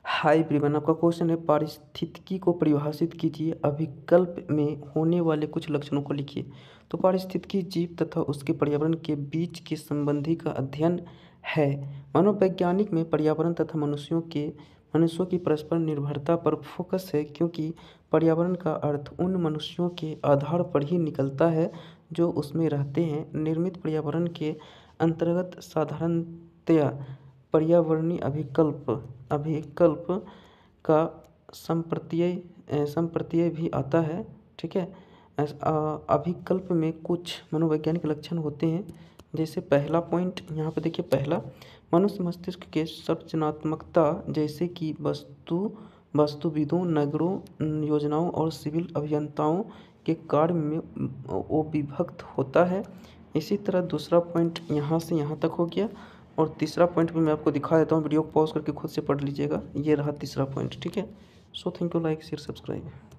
Hi everyone, आपका question है पारिस्थितिकी को परिभाषित कीजिए, अभिकल्प में होने वाले कुछ लक्षणों को लिखिए। तो पारिस्थितिकी जीव तथा उसके पर्यावरण के बीच के संबंधी का अध्ययन है। मनोवैज्ञानिक में पर्यावरण तथा मनुष्यों की परस्पर निर्भरता पर फोकस है, क्योंकि पर्यावरण का अर्थ उन मनुष्यों के आधार पर ही निकलता है जो उसमें रहते हैं। निर्मित पर्यावरण के अंतर्गत साधारणतया पर्यावरणीय अभिकल्प का संप्रत्यय भी आता है। ठीक है। अभिकल्प में कुछ मनोवैज्ञानिक लक्षण होते हैं, जैसे पहला पॉइंट यहाँ पे देखिए। पहला, मनुष्य मस्तिष्क के सृजनात्मकता, जैसे कि वास्तुविदों, नगरों, योजनाओं और सिविल अभियंताओं के कार्य में वो विभक्त होता है। इसी तरह दूसरा पॉइंट यहाँ से यहाँ तक हो गया, और तीसरा पॉइंट भी मैं आपको दिखा देता हूँ, वीडियो को पॉज करके खुद से पढ़ लीजिएगा। ये रहा तीसरा पॉइंट। ठीक है। So thank you, like share subscribe.